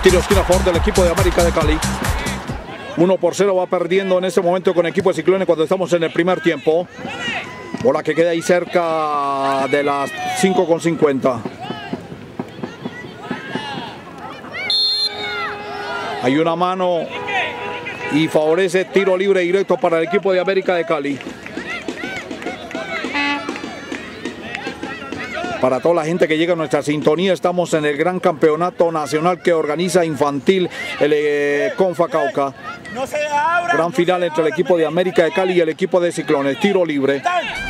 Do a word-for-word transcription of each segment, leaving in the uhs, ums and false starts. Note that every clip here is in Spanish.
Tiro esquina a favor del equipo de América de Cali. uno por cero va perdiendo en este momento con el equipo de Ciclones cuando estamos en el primer tiempo. Bola que queda ahí cerca de las cinco con cincuenta. Hay una mano y favorece tiro libre directo para el equipo de América de Cali. Para toda la gente que llega a nuestra sintonía, estamos en el gran campeonato nacional que organiza infantil el eh, Confa Cauca. Gran final entre el equipo de América de Cali y el equipo de Ciclones. Tiro libre.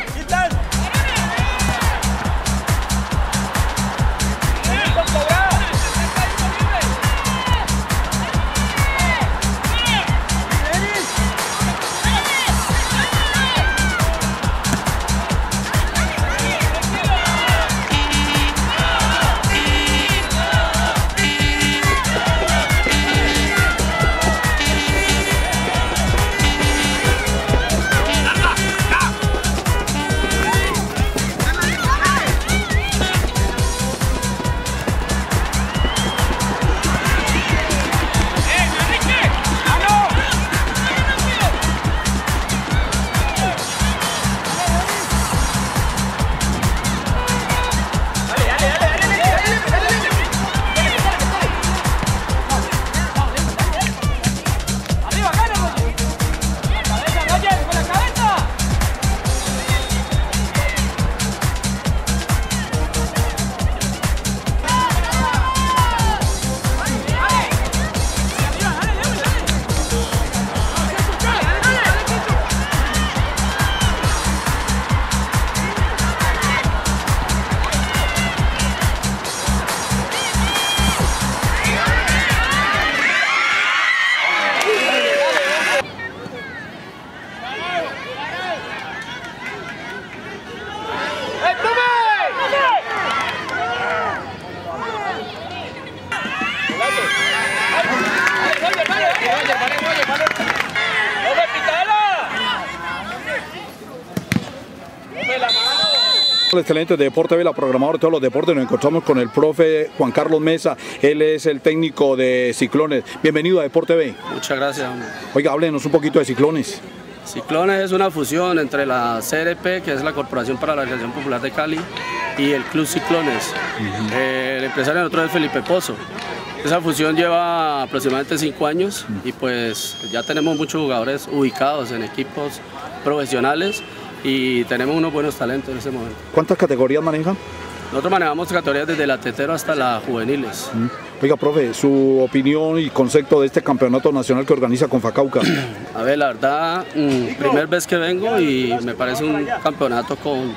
Excelente de Deporte B, la programadora de todos los deportes. Nos encontramos con el profe Juan Carlos Mesa. Él es el técnico de Ciclones. Bienvenido a Deporte B. Muchas gracias. Oiga, háblenos un poquito de Ciclones. Ciclones es una fusión entre la C R P, que es la Corporación para la Recreación Popular de Cali, y el Club Ciclones. Uh-huh. eh, el empresario de nosotros es Felipe Pozo. Esa fusión lleva aproximadamente cinco años uh-huh. y pues ya tenemos muchos jugadores ubicados en equipos profesionales y tenemos unos buenos talentos en ese momento. ¿Cuántas categorías manejan? Nosotros manejamos categorías desde la tetero hasta las juveniles. Uh-huh. Oiga, profe, su opinión y concepto de este campeonato nacional que organiza Confa Cauca. A ver, la verdad, mmm, primera vez que vengo y me parece un campeonato con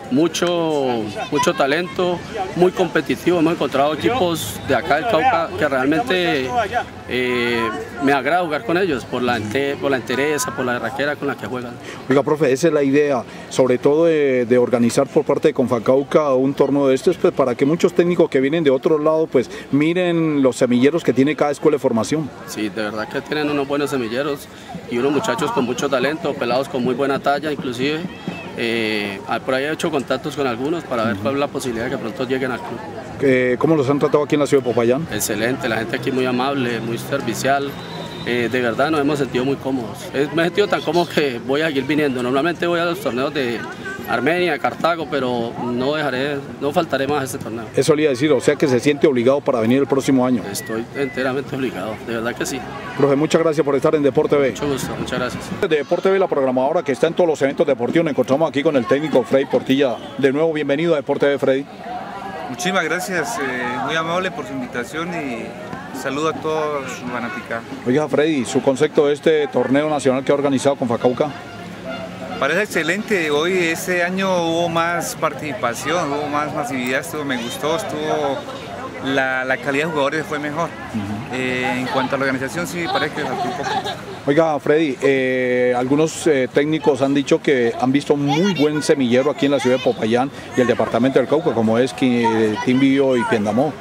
mucho, mucho talento, muy competitivo. Hemos encontrado equipos de acá del Cauca que realmente eh, me agrada jugar con ellos por la, ente, por la entereza, por la raquera con la que juegan. Oiga, profe, esa es la idea, sobre todo de, de organizar por parte de Confa Cauca un torneo de estos, pues, para que muchos técnicos que vienen de otro lado, pues miren los semilleros que tiene cada escuela de formación. Sí, de verdad que tienen unos buenos semilleros y unos muchachos con mucho talento, pelados con muy buena talla inclusive. Eh, por ahí he hecho contactos con algunos para ver cuál es la posibilidad de que pronto lleguen al club. Eh, ¿Cómo los han tratado aquí en la ciudad de Popayán? Excelente, la gente aquí muy amable, muy servicial. Eh, de verdad nos hemos sentido muy cómodos. Me he sentido tan cómodo que voy a seguir viniendo. Normalmente voy a los torneos de Armenia, Cartago, pero no dejaré, no faltaré más a este torneo. Eso le iba a decir, o sea que se siente obligado para venir el próximo año. Estoy enteramente obligado, de verdad que sí. Profe, muchas gracias por estar en Deporte B. Mucho gusto, muchas gracias. De Deporte B, la programadora que está en todos los eventos deportivos, nos encontramos aquí con el técnico Freddy Portilla. De nuevo, bienvenido a Deporte B, Freddy. Muchísimas gracias, eh, muy amable por su invitación y saludo a todos su fanática. Oiga, Freddy, su concepto de este torneo nacional que ha organizado Confa Cauca. Parece excelente, hoy este año hubo más participación, hubo más masividad, estuvo, me gustó, estuvo, la, la calidad de jugadores fue mejor. Uh-huh. eh, en cuanto a la organización sí parece que faltó un poco. Oiga, Freddy, eh, algunos eh, técnicos han dicho que han visto muy buen semillero aquí en la ciudad de Popayán y el departamento del Cauca, como es Quindío y Piendamó.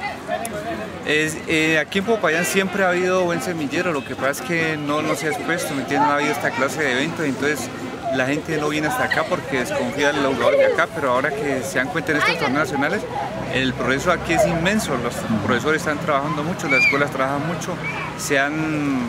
Es, eh, aquí en Popayán siempre ha habido buen semillero, lo que pasa es que no, no se ha expuesto, ¿me entiendes? No ha habido esta clase de eventos, entonces la gente no viene hasta acá porque desconfía de los jugadores de acá, pero ahora que se dan cuenta en estos torneos nacionales, el progreso aquí es inmenso, los profesores están trabajando mucho, las escuelas trabajan mucho, se han,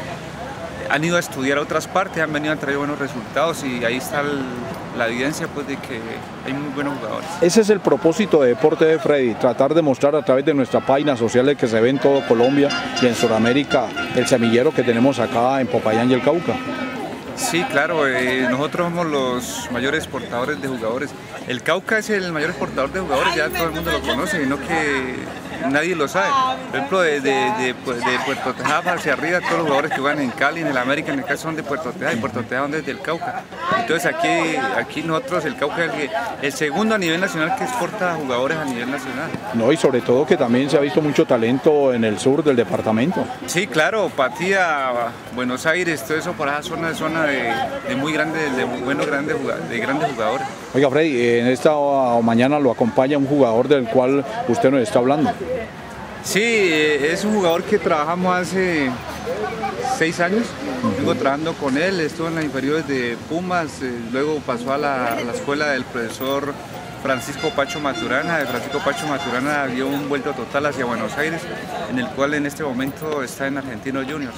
han ido a estudiar a otras partes, han venido a traer buenos resultados y ahí está el, la evidencia pues, de que hay muy buenos jugadores. Ese es el propósito de Deporte B, Freddy, tratar de mostrar a través de nuestras páginas sociales que se ve en todo Colombia y en Sudamérica el semillero que tenemos acá en Popayán y el Cauca. Sí, claro, eh, nosotros somos los mayores exportadores de jugadores. El Cauca es el mayor exportador de jugadores, ya todo el mundo lo conoce, sino que nadie lo sabe. Por ejemplo, de, de, de, de Puerto Tejada hacia arriba, todos los jugadores que juegan en Cali, en el América, en el caso son de Puerto Tejada, y Puerto Tejada son desde el Cauca. Entonces aquí, aquí nosotros, el Cauca es el, el segundo a nivel nacional que exporta jugadores a nivel nacional. No, y sobre todo que también se ha visto mucho talento en el sur del departamento. Sí, claro, Patía, Buenos Aires, todo eso por esa zona, zona de, de muy grandes, de buenos grandes, de grandes jugadores. Oiga, Freddy, en esta mañana lo acompaña un jugador del cual usted nos está hablando. Sí, es un jugador que trabajamos hace seis años, vengo trabajando con él, estuvo en las inferiores de Pumas, eh, luego pasó a la, a la escuela del profesor Francisco Pacho Maturana. De Francisco Pacho Maturana dio un vuelto total hacia Buenos Aires, en el cual en este momento está en Argentinos Juniors.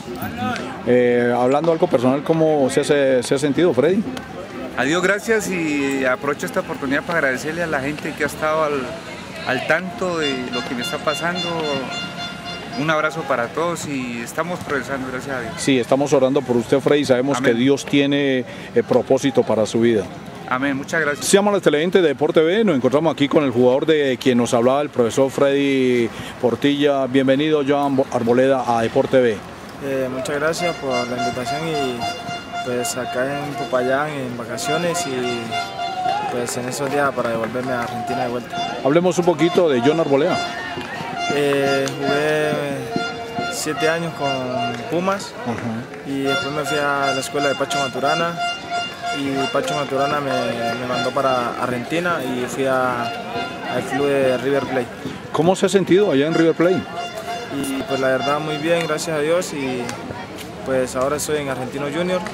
Eh, hablando algo personal, ¿cómo se, hace, se ha sentido, Freddy? A Dios gracias y aprovecho esta oportunidad para agradecerle a la gente que ha estado al, al tanto de lo que me está pasando. Un abrazo para todos y estamos progresando, gracias a Dios. Sí, estamos orando por usted, Freddy, sabemos Amén. Que Dios tiene eh, propósito para su vida. Amén, muchas gracias. Se llama la televidente de Deporte B, nos encontramos aquí con el jugador de quien nos hablaba, el profesor Freddy Portilla. Bienvenido, Joan Arboleda, a Deporte B. Eh, muchas gracias por la invitación y pues acá en Popayán en vacaciones y pues en esos días para devolverme a Argentina de vuelta. Hablemos un poquito de Joan Arboleda. Eh, jugué siete años con Pumas. Uh-huh. Y después me fui a la escuela de Pacho Maturana y Pacho Maturana me, me mandó para Argentina y fui a, al club de River Plate. ¿Cómo se ha sentido allá en River Plate? Y pues la verdad muy bien, gracias a Dios, y pues ahora estoy en Argentinos Juniors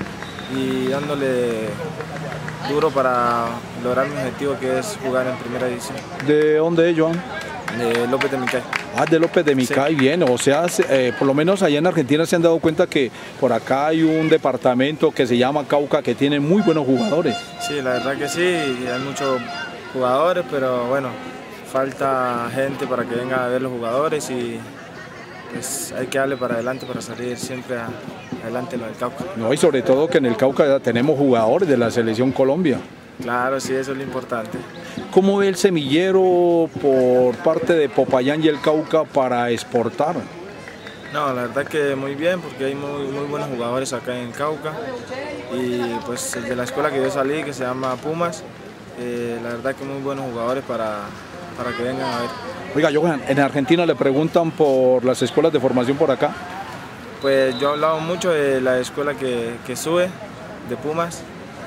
y dándole duro para lograr mi objetivo, que es jugar en primera división. ¿De dónde es, Joan? De López de Micay. Ah, de López de Micay, sí. Bien, o sea, eh, por lo menos allá en Argentina se han dado cuenta que por acá hay un departamento que se llama Cauca que tiene muy buenos jugadores. Sí, la verdad que sí, hay muchos jugadores, pero bueno, falta gente para que venga a ver los jugadores y pues hay que darle para adelante para salir siempre a, adelante en lo del Cauca. No, y sobre todo que en el Cauca ya tenemos jugadores de la selección Colombia. Claro, sí, eso es lo importante. ¿Cómo ve el semillero por parte de Popayán y el Cauca para exportar? No, la verdad que muy bien, porque hay muy, muy buenos jugadores acá en Cauca y pues el de la escuela que yo salí, que se llama Pumas, eh, la verdad que muy buenos jugadores para, para que vengan a ver. Oiga, Johan, ¿en Argentina le preguntan por las escuelas de formación por acá? Pues yo he hablado mucho de la escuela que, que sube, de Pumas,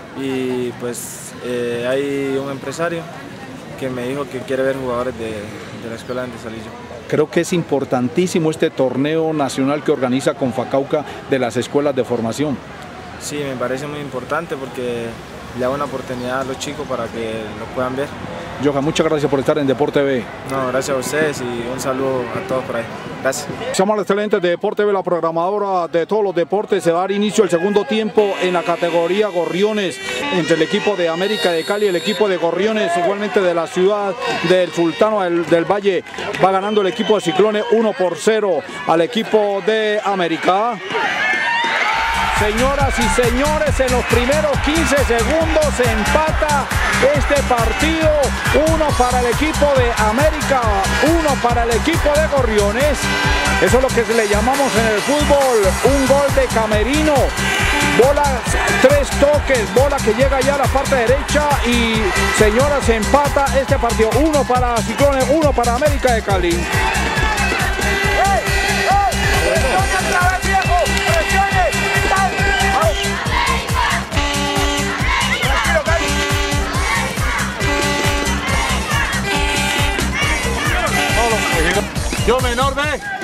y pues eh, hay un empresario que me dijo que quiere ver jugadores de, de la escuela donde salí yo. Creo que es importantísimo este torneo nacional que organiza Confacauca de las escuelas de formación. Sí, me parece muy importante porque le da una oportunidad a los chicos para que lo puedan ver. Johan, muchas gracias por estar en Deporte B. No, gracias a ustedes y un saludo a todos por ahí. Gracias. Somos los excelentes de Deporte B, la programadora de todos los deportes. Se va a dar inicio el segundo tiempo en la categoría Gorriones entre el equipo de América de Cali y el equipo de Gorriones, igualmente de la ciudad del Sultano del, del Valle. Va ganando el equipo de Ciclones uno por cero al equipo de América. Señoras y señores, en los primeros quince segundos se empata este partido. Uno para el equipo de América, uno para el equipo de Gorriones. Eso es lo que le llamamos en el fútbol un gol de camerino. Bola, tres toques, bola que llega ya a la parte derecha y, señoras, se empata este partido. Uno para Ciclones, uno para América de Cali. ¡Ey! ¡Ey! ¡Otra vez, viejo! ¡Presiones! Yo menor, ve.